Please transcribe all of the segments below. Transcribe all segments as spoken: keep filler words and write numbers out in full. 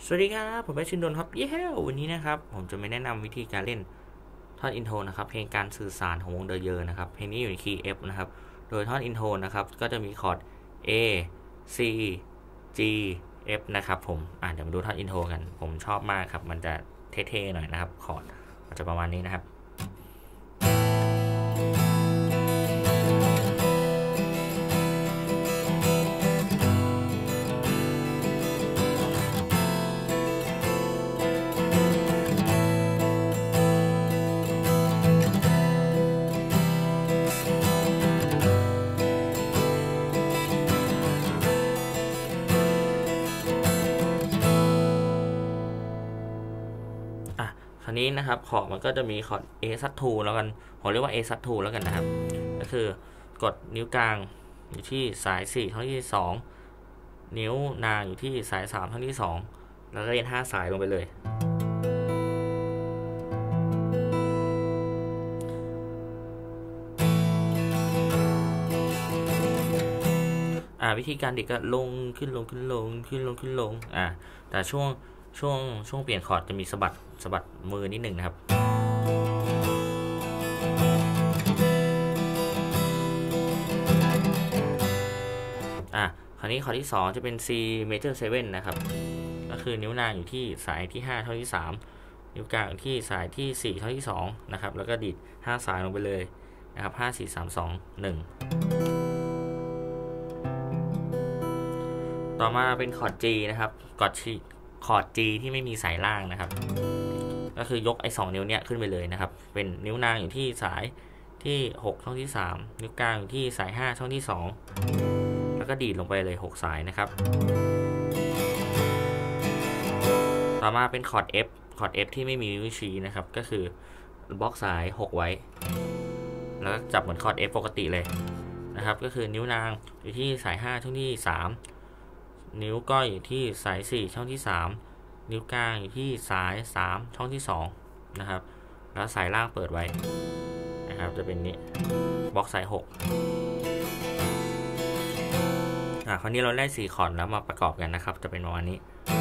สวัสดีครับผมแอชินดนครับเย้วันนี้นะครับผมจะมาแนะนำวิธีการเล่นท่อนอินโทรนะครับเพลงการสื่อสารของวงเดอะเยอร์นะครับเพลงนี้อยู่ในคีย์ F นะครับโดยท่อนอินโทรนะครับก็จะมีคอร์ด A C G F นะครับผมอ่าเดี๋ยวมาดูท่อนอินโทรกันผมชอบมากครับมันจะเท่ๆหน่อยนะครับคอร์ดมันจะประมาณนี้นะครับอ่ะคราวนี้นะครับคอร์ดมันก็จะมีคอร์ด A sus ทูแล้วกันผมเรียกว่า A sus ทูแล้วกันนะครับก็คือกดนิ้วกลางอยู่ที่สายสี่ท่อนที่สองนิ้วนางอยู่ที่สายสามท่อนที่สองแล้วก็เล่นห้าสายลงไปเลยอ่าวิธีการดิดก็ลงขึ้นลงขึ้นลงขึ้นลงขึ้นลงอ่าแต่ช่วงช่วงช่วงเปลี่ยนคอร์ดจะมีสะบัดสะบัดมือนิดหนึ่งนะครับอ่ะคราวนี้คอร์ดที่สองจะเป็น C major เซเว่นนะครับก็คือนิ้วนางอยู่ที่สายที่ห้าท่อนที่สามนิ้วกลางอยู่ที่สายที่สี่ท่อนที่สองนะครับแล้วก็ดีดห้าสายลงไปเลยนะครับห้า สี่ สาม สอง หนึ่งต่อมาเป็นคอร์ด G นะครับคอร์ด G คอร์ด G ที่ไม่มีสายล่างนะครับก็คือยกไอ้สองนิ้วเนี้ยขึ้นไปเลยนะครับเป็นนิ้วนางอยู่ที่สายที่หกช่องที่สามนิ้วกลางอยู่ที่สายห้าช่องที่สองแล้วก็ดีดลงไปเลยหกสายนะครับต่อมาเป็นคอร์ด F คอร์ด F ที่ไม่มีนิ้วชี้นะครับก็คือบล็อกสายหกไว้แล้วก็จับเหมือนคอร์ด F ปกติเลยนะครับก็คือนิ้วนางอยู่ที่สายห้าช่องที่สามนิ้วก้อยอยู่ที่สายสี่ช่องที่สามนิ้วกลางอยู่ที่สายสามช่องที่สองนะครับแล้วสายล่างเปิดไว้นะครับจะเป็นนี้บล็อกสายหกอ่ะคราวนี้เราได้สี่คอร์ดแล้วมาประกอบกันนะครับจะเป็นประมาณนี้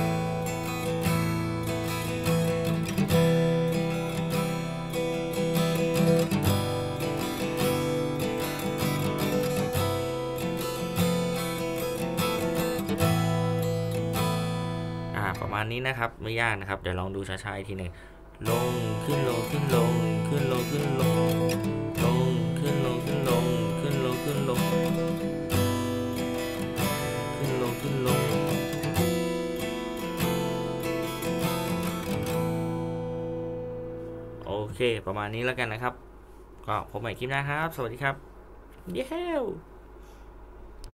ประมาณนี้นะครับไม่ยากนะครับเดี๋ยวลองดูช้าๆอีกทีหนึ่งลงขึ้นลงขึ้นลงขึ้นลงขึ้นลงลงขึ้นลงขึ้นลงขึ้นลงขึ้นลงขึ้นลงขึ้นลงโอเคประมาณนี้แล้วกันนะครับก็พบใหม่คลิปหน้าครับสวัสดีครับเย้